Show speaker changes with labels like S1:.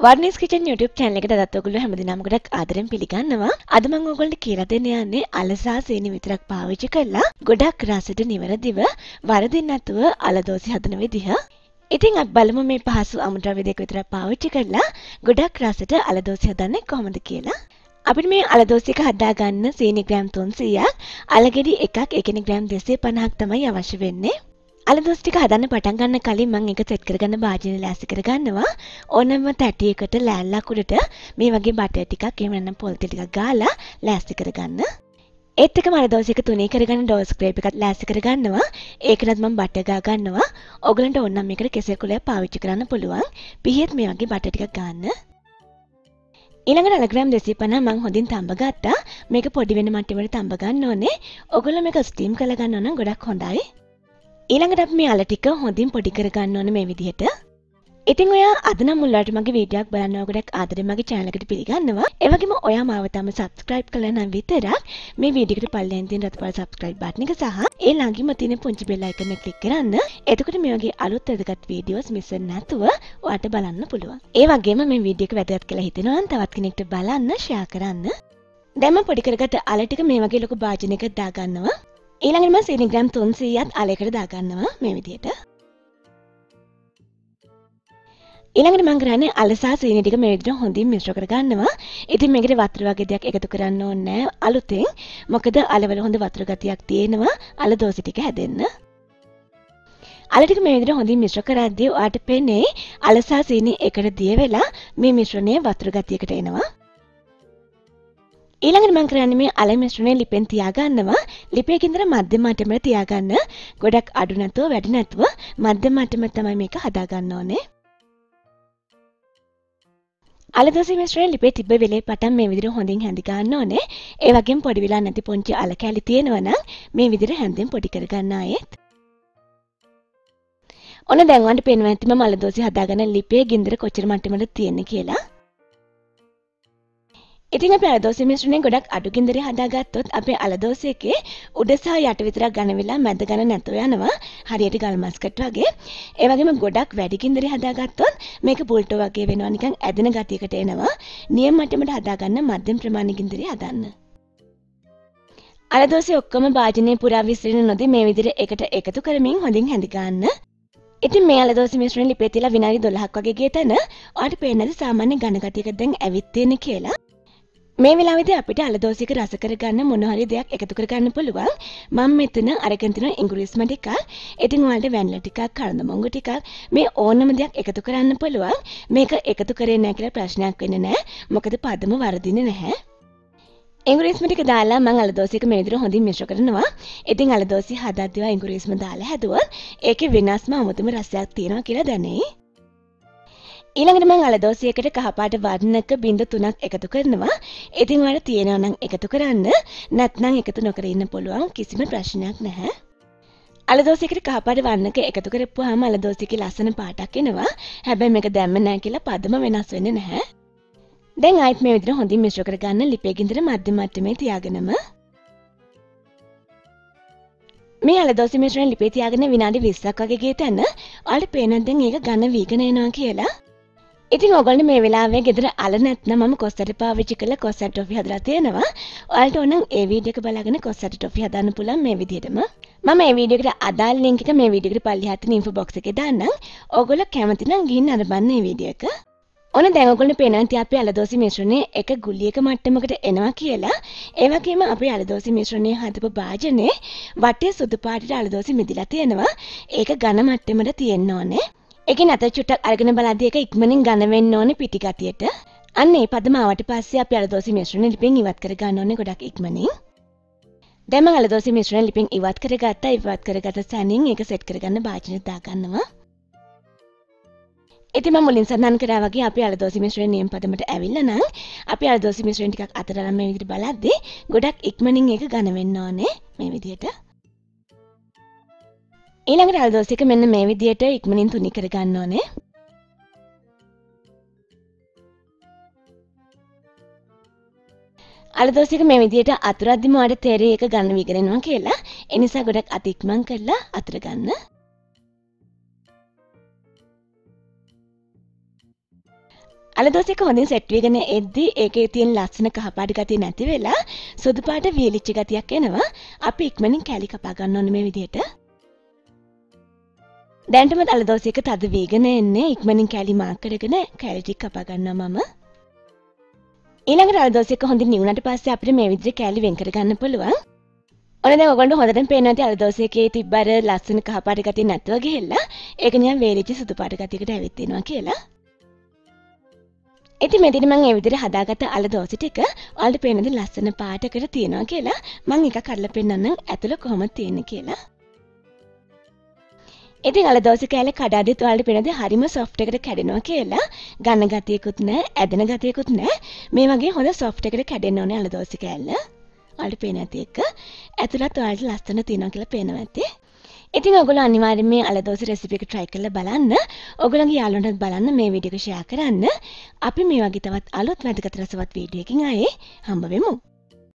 S1: Waruni Kitchen YouTube channel එකට අදත් ඔයගොල්ලෝ හැමදෙනාම ගොඩක් ආදරෙන් පිළිගන්නවා. අද මම ඔයගොල්ලන්ට කියලා දෙන්න යන්නේ අල සහ සීනි විතරක් පාවිච්චි කරලා ගොඩක් රසට නිවැරදිව වරදින් නැතුව අල දෝසි හදන විදිහ. ඉතින් අපි බලමු මේ පහසු අමුද්‍රව්‍ය දෙක විතරක් පාවිච්චි කරලා ගොඩක් රසට අල දෝසි හදන්නේ කොහොමද කියලා. අපිට මේ අල දෝසි එක හදා ගන්න සීනි ග්‍රෑම් 300ක්, අල ගෙඩි එකක්, ඒ කියන්නේ ග්‍රෑම් 250ක් තමයි අවශ්‍ය වෙන්නේ. අල දෝසි ටික හදන්න පටන් ගන්න කලින් මම එක සෙට් කරගන්න භාජනය ලෑස්ති කරගන්නවා. ඕනම තැටියකට ලෑල්ලක් උඩට මේ වගේ බටර් ටිකක් එහෙම නැත්නම් පොල් තෙල් ටිකක් ගාලා ලෑස්ති කරගන්න. ඒත් එකම අල දෝසි එක තුනී කරගන්න ඩෝ ස්ක්‍රේප් එකක් ලෑස්ති කරගන්නවා. ඒකටත් මම බටර් ගා ගන්නවා. ඔයගලන්ට ඕන නම් මේකට කෙසෙල් කුලයක් පාවිච්චි කරන්න පුළුවන්. පිහියත් මේ වගේ බටර් ටිකක් ගන්න. ඊළඟට අල ග්‍රෑම් 250 මම හොඳින් තඹ ගත්තා. මේක පොඩි වෙන මට්ටමකට තඹ ගන්න ඕනේ. ඔයගොල්ලෝ මේක ස්ටීම් කරලා ගන්නවා නම් ගොඩක් හොඳයි. ඊළඟට අපි මේ අල ටික හොඳින් පොඩි කරගන්න ඕනේ මේ විදිහට. ඉතින් ඔයා අද නම් මුල්ලාට මගේ වීඩියෝක් බලනවා ගොඩක් ආදරෙන් මගේ channel එකට පිළිගන්නවා. ඒ වගේම ඔයා මාව තම subscribe කළා නම් විතරක් මේ වීඩියෝ එකට පල්ලෙන් තියෙන රතුපාල subscribe button එක සහ ඒ ළඟින්ම තියෙන පුංචි bell icon එක click කරන්න. එතකොට මේ වගේ අලුත් වැදගත් වීඩියෝස් මිස් වෙන්නේ නැතුව ඔයාට බලන්න පුළුවන්. ඒ වගේම මේ වීඩියෝ එක වැදගත් කියලා හිතෙනවා නම් තවත් කෙනෙක්ට බලන්න share කරන්න. දැන් මම පොඩි කරගත්ත අල ටික මේ වගේ ලොකු භාජනයකට දාගන්නවා. ඊළඟට මම සීනි ග්‍රෑම් 300ක් අලයකට දාගන්නවා මේ විදිහට. ඊළඟට මම කරන්නේ අල සහ සීනි ටික මේ විදිහට හොඳින් මිශ්‍ර කරගන්නවා. ඉතින් මේකට වතුර වගේ දෙයක් එකතු කරන්න ඕනේ නැහැ අලුතෙන්. මොකද අලවල හොඳ වතුර ගතියක් තියෙනවා අල දෝසි ටික හැදෙන්න. අල ටික මේ විදිහට හොඳින් මිශ්‍ර කරද්දී ඔයාට පේන්නේ අල සහ සීනි එකට දිය වෙලා මේ මිශ්‍රණය වතුර ගතියකට එනවා. ඊළඟට මම කරන්නේ මේ අල මිශ්‍රණය ලිපෙන් තියාගන්නවා. ලිපේ කින්දර මධ්‍යම මට්ටමට තියාගන්න. ගොඩක් අඩු නැතුව වැඩි නැතුව මධ්‍යම මට්ටමට තමයි මේක හදා ගන්න ඕනේ. අල දෝසි මිශ්‍රණය ලිපේ තිබ්බ වෙලේ පටන් මේ විදිහට හොඳින් හැඳි ගන්න ඕනේ. ඒ වගේම පොඩි වෙලා නැති පොන්චි අල කැලි තියෙනවා නම් මේ විදිහට හැන්දෙන් පොඩි කරගන්න ආයෙත්. ඔන්න දැන් වන්ට පේනවා ඇති මම අල දෝසි හදාගන්න ලිපේ ගින්දර කොච්චර මට්ටමද තියෙන්නේ කියලා. ඉතින් අපි අල දෝසි මිශ්‍රණය ගොඩක් අඩු ගින්දරේ හදාගත්තොත් අපේ අල දෝසි එකේ උඩ සහ යට විතරක් ඝන වෙලා මැද ඝන නැතුව යනවා. හරියට ගල් මස්කට් වගේ. ඒ වගේම ගොඩක් වැඩි ගින්දරේ හදාගත්තොත් මේක පුල්ටෝ වගේ වෙනවා, නිකන් ඇදෙන ගතියකට එනවා. නියම මට්ටමට හදාගන්න මධ්‍යම ප්‍රමාණික ගින්දරේ හදන්න. අල දෝසි ඔක්කොම භාජනයේ පුරා විසිරෙන නොදී මේ විදිහට එකට එකතු කරමින් හොඳින් හැඳි ගන්න. ඉතින් මේ අල දෝසි මිශ්‍රණය ලිපේ තියලා විනාඩි 12ක් වගේ ගිය තැන ඔයාලට පේන්නේ නැති සාමාන්‍ය ඝන ගතියක දැන් ඇවිත් තියෙන්නේ කියලා. මේ වෙලාවේදී අපිට අල දෝසි එක රස කරගන්න මොන හරි දෙයක් එකතු කරගන්න පුළුවන්. මම මෙතන අරගෙන තියෙන ඉංග්‍රීසිම ටිකක්. ඉතින් ඔයාලට වැනිලා ටිකක්, කරදමංගු ටිකක් මේ ඕනම දෙයක් එකතු කරන්න පුළුවන්. මේක එකතු කරේ නැහැ කියලා ප්‍රශ්නයක් වෙන්නේ නැහැ. මොකද පදම වරදින්නේ නැහැ. ඉංග්‍රීසිම ටික දාලා මම අල දෝසි එක මේ විදිහට හොඳින් මිශ්‍ර කරනවා. ඉතින් අල දෝසි හදද්දිවා ඉංග්‍රීසිම දාලා හැදුවොත් ඒකේ වෙනස්ම අමුතුම රසයක් තියෙනවා කියලා දැනේ. ඊළඟට මම අල දෝසි එකට කහපාට වර්ණක බිංදු 3ක් එකතු කරනවා. ඉතින් ඔයාලට තියෙනවා නම් එකතු කරන්න, නැත්නම් එකතු නොකර ඉන්න පුළුවන්, කිසිම ප්‍රශ්නයක් නැහැ. අල දෝසි එකට කහපාට වර්ණක එකතු කරපුවාම අල දෝසි එකේ ලස්සන පාටක් එනවා. හැබැයි මේක දැම්ම නැහැ කියලා පදම වෙනස් වෙන්නේ නැහැ. දැන් ආයෙත් මේ විදිහට හොඳින් මිශ්‍ර කරගන්න ලිපේ ගින්දර මධ්‍යම මට්ටමේ තියාගෙනම. මේ අල දෝසි මිශ්‍රණය ලිපේ තියාගෙන විනාඩි 20ක් වගේ ගිය තැන ඔයාලට පේනවා දැන් ඒක ඝන වීගෙන එනවා කියලා. ඉතින් ඔයගොල්ලෝ මේ වෙලාවේ ගෙදර අල නැත්නම් මම කොස්සට පාවිච්චි කරලා කොස්සට ටොෆි හදලා තියෙනවා. ඔයාලට ඕන නම් ඒ වීඩියෝ එක බලාගෙන කොස්සට ටොෆි හදන්න පුළුවන් මේ විදිහටම. මම මේ වීඩියෝ එකට අදාළ link එක මේ වීඩියෝ එකට පල්ලෙහාට තියෙන info box එකේ දාන්නම්. ඔයගොල්ලෝ කැමති නම් ගිහින් අරබන්න මේ වීඩියෝ එක. ඕන දැන් ඔයගොල්ලෝ පේනවා ඉතින් අපි අල දෝසි මිශ්‍රණය එක ගුලියක මට්ටමකට එනවා කියලා. ඒ වගේම අපි අල දෝසි මිශ්‍රණය හදපු භාජනේ වටේ සුදු පාටට අල දෝසි මිදිලා තියෙනවා. ඒක ඝන මට්ටමකට තියෙන්න ඕනේ. ඒකේ නැත චුට්ටක් අරගෙන බලද්දී ඒක ඉක්මනින් ඝන වෙන්න ඕනේ පිටි ගතියට. අන්න ඒ පදම ආවට පස්සේ අපි අල දෝසි මිශ්‍රණය ලිපෙන් ඉවත් කර ගන්න ඕනේ ගොඩක් ඉක්මනින්. දැන් මම අල දෝසි මිශ්‍රණය ලිපෙන් ඉවත් කරගත්තා. ඉවත් කරගත්ත සැනින් ඒක සෙට් කරගන්න භාජනෙට දාගන්නවා. ඉතින් මම මුලින් සඳහන් කරා වගේ අපි අල දෝසි මිශ්‍රණය නියම පදමට ඇවිල්ලා නම් අපි අල දෝසි මිශ්‍රණය ටිකක් අතරලා මේ විදිහට බලද්දී ගොඩක් ඉක්මනින් ඒක ඝන වෙන්න ඕනේ මේ විදිහට. ඊළඟට අල දෝසි එක මෙන්න මේ විදිහට ඉක්මනින් තුනී කරගන්න ඕනේ. අල දෝසි එක මේ විදිහට අතුරද්දිම ඔයාලට තේරෙයි ඒක ඝන වීගෙන යනවා කියලා. ඒ නිසා ගොඩක් අත ඉක්මන් කරලා අතුර ගන්න. අලදෝසෙක හොඳින් සෙට් වෙගෙන එද්දි ඒකේ තියෙන ලස්සන කහපාට ගතිය නැති වෙලා සුදු පාට වීලිච්ච ගතියක් එනවා. අපි ඉක්මනින් කැලි කපා ගන්න ඕනේ මේ විදිහට. දැන්ටම අලදෝසෙක තද වේගන එන්නේ. ඉක්මනින් කැලි මාක් කරගෙන කැලි ටික කපා ගන්නවා මම. ඊළඟට අලදෝසෙක හොඳින් නිවුණාට පස්සේ අපිට මේ විදිහට කැලි වෙන් කර ගන්න පුළුවන්. ඔන්න දැන් ඔයගොල්ලෝ හොඳටම පේනවා ඇති අලදෝසෙකේ තිබ්බර ලස්සන කහපාට ගතිය නැතුව ගිහිල්ලා ඒක නිකන් වේලිච්ච සුදු පාට ගතියකට ඇවිත් වෙනවා කියලා. ඉතින් මෙතන මම මේ විදිහට හදාගත්ත අලදෝසෙ ටික ඔයාලට පේනද ලස්සන පාටකට තියෙනවා කියලා මම එකක් කඩලා පෙන්නන්නම් ඇතුළ කොහොමද තියෙන්නේ කියලා. ඉතින් අලදෝසෙ කෑල්ල කඩාදිත් ඔයාලට පේනද හරිම සොෆ්ට් එකට කැඩෙනවා කියලා. ගන්න ගතියකුත් නැහැ, ඇදෙන ගතියකුත් නැහැ. මේ වගේ හොඳ සොෆ්ට් එකට කැඩෙන්න ඕනේ අලදෝසෙ කෑල්ල. ඔයාලට පේන ඇති එක ඇතුළත් ඔයාලට ලස්සන තියෙනවා කියලා පේනවා ඇති. ඉතින් ඔයගොල්ලෝ අනිවාර්යෙන් මේ අලදෝසෙ රෙසිපි එක try කරලා බලන්න. ඔයගොල්ලන්ගේ යාළුවන්ටත් බලන්න මේ වීඩියෝ එක share කරන්න. අපි මේ වගේ තවත් අලුත් වැදගත් රසවත් වීඩියෝ එකකින් ආයේ හම්බ වෙමු.